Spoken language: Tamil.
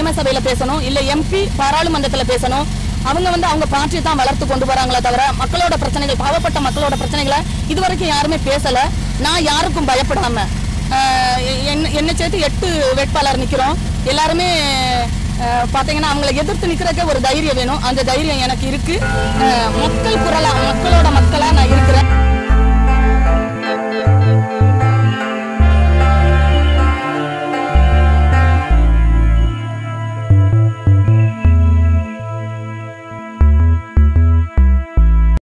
கிராம சபையில பேசணும், இல்ல எம்பி பாராளுமன்றத்துல பேசணும். அவங்க அவங்க பார்ட்டியை தான் வளர்த்து கொண்டு வராங்களே தவிர மக்களோட பிரச்சனைகள், பாவப்பட்ட மக்களோட பிரச்சனைகளை இதுவரைக்கும் யாருமே பேசல. நான் யாருக்கும் பயப்படாம என்ன சேர்த்து 8 வேட்பாளர் நிக்கிறோம். எல்லாருமே பாத்தீங்கன்னா அவங்களை எதிர்த்து நிக்கிறதுக்கே ஒரு தைரியம் வேணும். அந்த தைரியம் எனக்கு இருக்கு. மக்கள் குரலா, மக்களோட மக்களா